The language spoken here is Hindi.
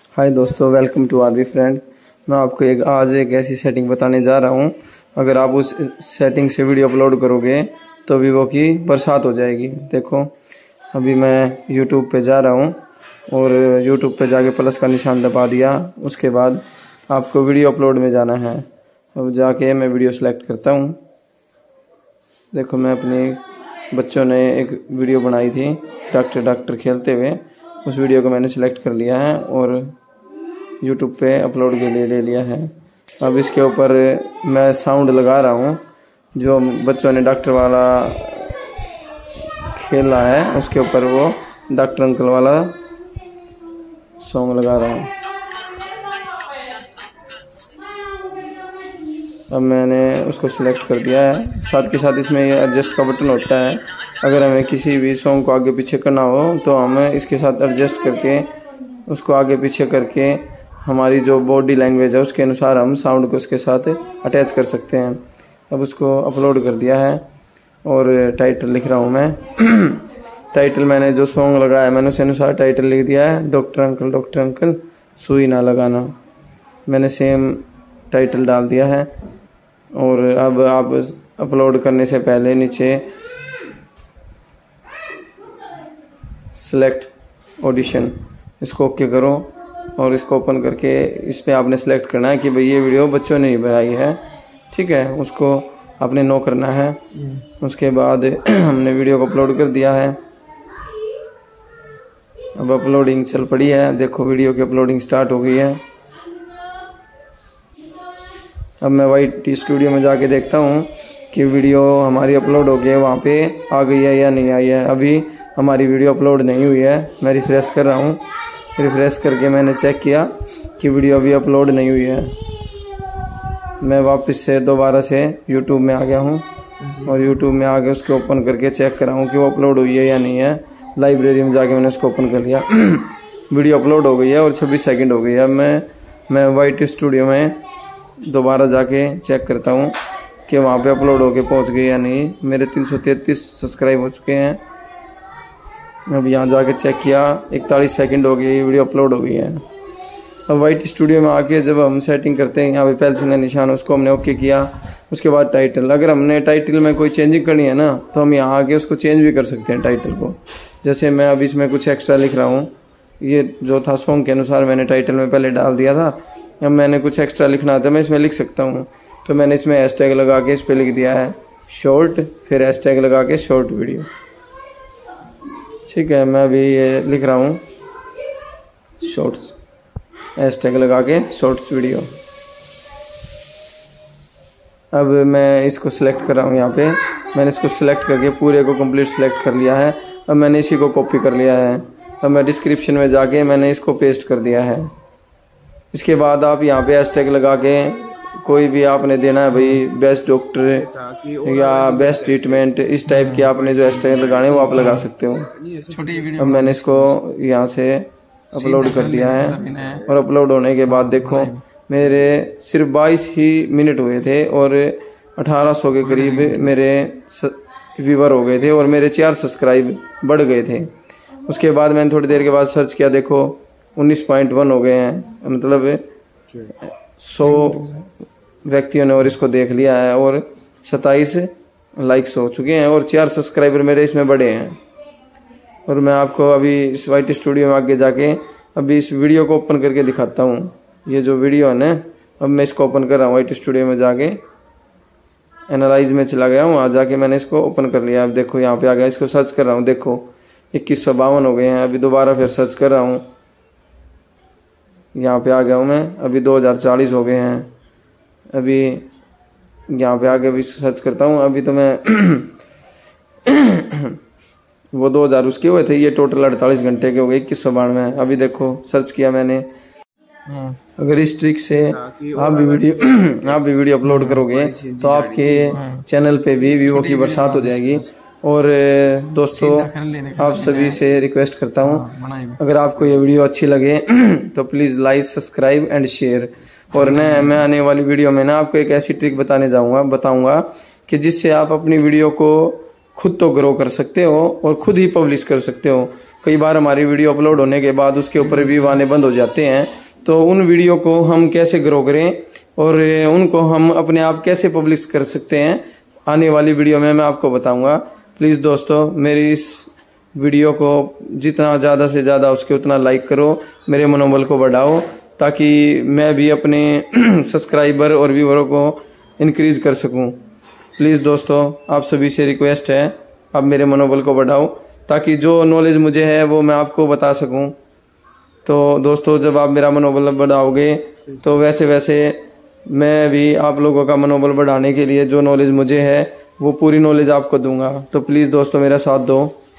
हाय दोस्तों, वेलकम टू आरबी फ्रेंड। मैं आपको आज एक ऐसी सेटिंग बताने जा रहा हूं। अगर आप उस सेटिंग से वीडियो अपलोड करोगे तो वीवो की बरसात हो जाएगी। देखो, अभी मैं यूट्यूब पे जा रहा हूं और यूट्यूब पे जाके प्लस का निशान दबा दिया। उसके बाद आपको वीडियो अपलोड में जाना है। अब जाके मैं वीडियो सेलेक्ट करता हूं। देखो, मैं अपने बच्चों ने एक वीडियो बनाई थी डॉक्टर खेलते हुए। उस वीडियो को मैंने सेलेक्ट कर लिया है और यूट्यूब पे अपलोड के लिए ले लिया है। अब इसके ऊपर मैं साउंड लगा रहा हूँ जो बच्चों ने डॉक्टर वाला खेला है, उसके ऊपर वो डॉक्टर अंकल वाला सॉन्ग लगा रहा हूँ। अब मैंने उसको सिलेक्ट कर दिया है। साथ के साथ इसमें ये एडजस्ट का बटन होता है। अगर हमें किसी भी सॉन्ग को आगे पीछे करना हो तो हम इसके साथ एडजस्ट करके उसको आगे पीछे करके हमारी जो बॉडी लैंग्वेज है उसके अनुसार हम साउंड को उसके साथ अटैच कर सकते हैं। अब उसको अपलोड कर दिया है और टाइटल लिख रहा हूँ मैं। टाइटल मैंने जो सॉन्ग लगाया है मैंने उस अनुसार टाइटल लिख दिया है, डॉक्टर अंकल सुई ना लगाना। मैंने सेम टाइटल डाल दिया है। और अब आप अपलोड करने से पहले नीचे सेलेक्ट ऑडिशन इसको ओके करो और इसको ओपन करके इस पे आपने सेलेक्ट करना है कि भाई ये वीडियो बच्चों ने ही बनाई है। ठीक है, उसको आपने नो करना है। उसके बाद हमने वीडियो को अपलोड कर दिया है। अब अपलोडिंग चल पड़ी है। देखो, वीडियो की अपलोडिंग स्टार्ट हो गई है। अब मैं YT स्टूडियो में जाके देखता हूँ कि वीडियो हमारी अपलोड हो गई है, वहाँ पे आ गई है या नहीं आई है। अभी हमारी वीडियो अपलोड नहीं हुई है। मैं रिफ्रेश कर रहा हूँ। रिफ्रेश करके मैंने चेक किया कि वीडियो अभी अपलोड नहीं हुई है। मैं वापस से दोबारा से यूट्यूब में आ गया हूँ और यूट्यूब में आके उसको ओपन करके चेक कर रहा हूँ कि वो अपलोड हुई है या नहीं है। लाइब्रेरी में जाके मैंने उसको ओपन कर लिया। वीडियो अपलोड हो गई है और 26 सेकंड हो गई है। मैं YT स्टूडियो में दोबारा जाके चेक करता हूँ कि वहाँ पे अपलोड होके पहुँच गई या नहीं। मेरे 333 सब्सक्राइब हो चुके हैं। अब यहाँ जाके चेक किया, 41 सेकंड हो गई, वीडियो अपलोड हो गई है। अब YT स्टूडियो में आके जब हम सेटिंग करते हैं, यहाँ पे पेंसिल का निशान उसको हमने ओके किया। उसके बाद टाइटल, अगर हमने टाइटल में कोई चेंजिंग करनी है ना तो हम यहाँ आके उसको चेंज भी कर सकते हैं टाइटल को। जैसे मैं अब इसमें कुछ एक्स्ट्रा लिख रहा हूँ। ये जो था सॉन्ग के अनुसार मैंने टाइटल में पहले डाल दिया था। अब मैंने कुछ एक्स्ट्रा लिखना था, मैं इसमें लिख सकता हूँ। तो मैंने इसमें हैशटैग लगा के इस पर लिख दिया है शॉर्ट, फिर हैशटैग लगा के शॉर्ट वीडियो। ठीक है, मैं अभी ये लिख रहा हूँ शॉर्ट्स, हैशटैग लगा के शॉर्ट्स वीडियो। अब मैं इसको सिलेक्ट कर रहा हूँ। यहाँ पे मैंने इसको सिलेक्ट करके पूरे को कंप्लीट सिलेक्ट कर लिया है। अब मैंने इसी को कॉपी कर लिया है। अब मैं डिस्क्रिप्शन में जाके मैंने इसको पेस्ट कर दिया है। इसके बाद आप यहाँ पे हैशटैग लगा के कोई भी आपने देना है, भाई बेस्ट डॉक्टर या बेस्ट ट्रीटमेंट, इस टाइप के आपने जो हैशटैग लगाने वो आप लगा सकते हो। अब मैंने इसको यहाँ से अपलोड कर दिया है और अपलोड होने के बाद देखो मेरे सिर्फ 22 ही मिनट हुए थे और 1800 के करीब मेरे व्यूवर हो गए थे और मेरे 4 सब्सक्राइब बढ़ गए थे। उसके बाद मैंने थोड़ी देर के बाद सर्च किया, देखो 19.1 हो गए हैं। मतलब 100 व्यक्तियों ने और इसको देख लिया है और 27 लाइक्स हो चुके हैं और 4 सब्सक्राइबर मेरे इसमें बढ़े हैं। और मैं आपको अभी इस YT स्टूडियो में आगे जाके अभी इस वीडियो को ओपन करके दिखाता हूँ। ये जो वीडियो है ना, अब मैं इसको ओपन कर रहा हूँ। YT स्टूडियो में जाके एनालाइज में चला गया हूँ। वहाँ जाके मैंने इसको ओपन कर लिया। अब देखो यहाँ पे आ गया, इसको सर्च कर रहा हूँ। देखो 2152 हो गए हैं। अभी दोबारा फिर सर्च कर रहा हूँ, यहाँ पे आ गया हूँ मैं। अभी 2040 हो गए हैं। अभी यहाँ पे आके भी सर्च करता हूँ। अभी तो मैं वो 2000 उसके हुए थे, ये टोटल 48 घंटे के हो गए, 2192। अभी देखो सर्च किया मैंने। अगर इस ट्रिक से आप भी वीडियो अपलोड करोगे तो आपके चैनल पे भी वीवो की बरसात हो जाएगी। और दोस्तों, आप सभी से रिक्वेस्ट करता हूँ, अगर आपको ये वीडियो अच्छी लगे तो please like, subscribe and share. और मैं आने वाली वीडियो में ना आपको एक ऐसी ट्रिक बताऊंगा कि जिससे आप अपनी वीडियो को खुद तो ग्रो कर सकते हो और खुद ही पब्लिश कर सकते हो। कई बार हमारी वीडियो अपलोड होने के बाद उसके ऊपर व्यू आने बंद हो जाते हैं, तो उन वीडियो को हम कैसे ग्रो करें और उनको हम अपने आप कैसे पब्लिश कर सकते हैं, आने वाली वीडियो में मैं आपको बताऊंगा। प्लीज़ दोस्तों, मेरी इस वीडियो को जितना ज़्यादा से ज़्यादा उसके उतना लाइक करो, मेरे मनोबल को बढ़ाओ, ताकि मैं भी अपने सब्सक्राइबर और व्यूअरों को इंक्रीज कर सकूं। प्लीज़ दोस्तों, आप सभी से रिक्वेस्ट है, आप मेरे मनोबल को बढ़ाओ ताकि जो नॉलेज मुझे है वो मैं आपको बता सकूं। तो दोस्तों, जब आप मेरा मनोबल बढ़ाओगे तो वैसे वैसे मैं भी आप लोगों का मनोबल बढ़ाने के लिए जो नॉलेज मुझे है वो पूरी नॉलेज आपको दूंगा। तो प्लीज़ दोस्तों, मेरा साथ दो।